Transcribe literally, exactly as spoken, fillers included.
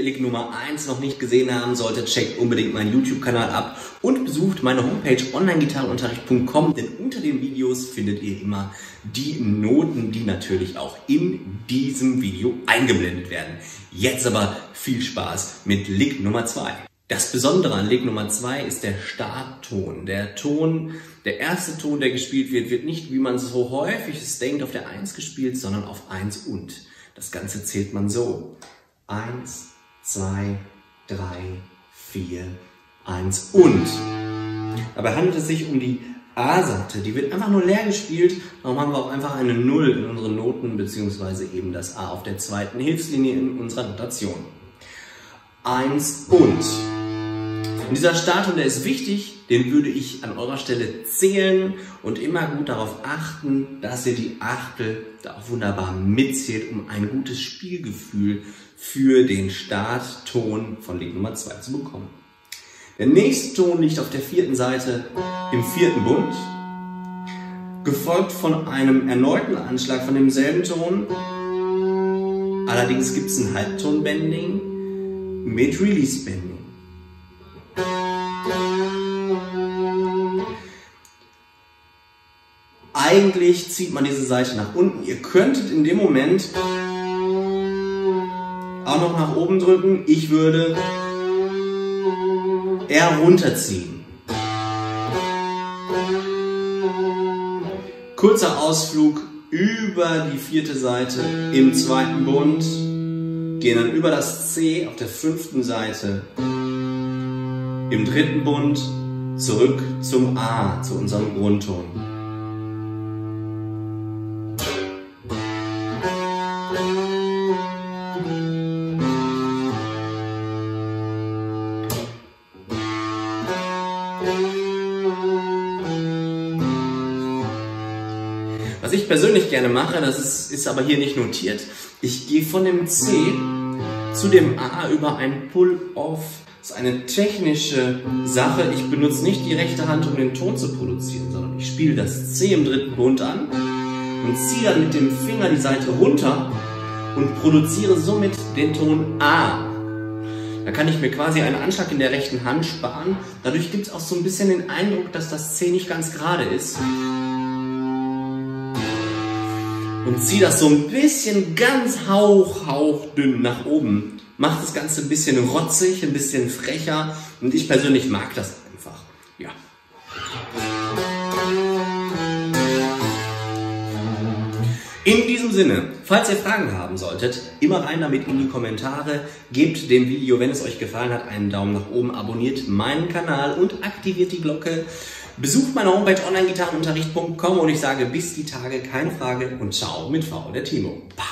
ihr Lick Nummer eins noch nicht gesehen haben solltet, checkt unbedingt meinen YouTube-Kanal ab und besucht meine Homepage online gitarrenunterricht punkt com, denn unter den Videos findet ihr immer die Noten, die natürlich auch in diesem Video eingeblendet werden. Jetzt aber viel Spaß mit Lick Nummer zwei. Das Besondere an Lick Nummer zwei ist der Startton. Der Ton, der erste Ton, der gespielt wird, wird nicht, wie man so häufig es denkt, auf der eins gespielt, sondern auf eins und. Das Ganze zählt man so. eins, zwei, drei, vier, eins und. Dabei handelt es sich um die A-Seite. Die wird einfach nur leer gespielt. Darum haben wir auch einfach eine Null in unseren Noten, beziehungsweise eben das A auf der zweiten Hilfslinie in unserer Notation. eins und. Und dieser Startton, der ist wichtig, den würde ich an eurer Stelle zählen und immer gut darauf achten, dass ihr die Achtel da auch wunderbar mitzählt, um ein gutes Spielgefühl für den Startton von Lick Nummer zwei zu bekommen. Der nächste Ton liegt auf der vierten Seite im vierten Bund, gefolgt von einem erneuten Anschlag von demselben Ton. Allerdings gibt es ein Halbton-Bending mit Release-Bending. Eigentlich zieht man diese Seite nach unten. Ihr könntet in dem Moment auch noch nach oben drücken. Ich würde eher runterziehen. Kurzer Ausflug über die vierte Seite im zweiten Bund. Gehen dann über das C auf der fünften Seite im dritten Bund zurück zum A, zu unserem Grundton. Was ich persönlich gerne mache, das ist, ist aber hier nicht notiert, ich gehe von dem C zu dem A über ein Pull-Off. Das ist eine technische Sache. Ich benutze nicht die rechte Hand, um den Ton zu produzieren, sondern ich spiele das C im dritten Bund an und ziehe dann mit dem Finger die Seite runter und produziere somit den Ton A. Da kann ich mir quasi einen Anschlag in der rechten Hand sparen. Dadurch gibt es auch so ein bisschen den Eindruck, dass das C nicht ganz gerade ist. Und ziehe das so ein bisschen ganz hauch, hauchdünn nach oben. Macht das Ganze ein bisschen rotzig, ein bisschen frecher. Und ich persönlich mag das einfach. Ja. In diesem Sinne, falls ihr Fragen haben solltet, immer rein damit in die Kommentare. Gebt dem Video, wenn es euch gefallen hat, einen Daumen nach oben, abonniert meinen Kanal und aktiviert die Glocke. Besucht meine Homepage online gitarrenunterricht punkt com und ich sage bis die Tage, keine Frage und ciao mit V, der Timo.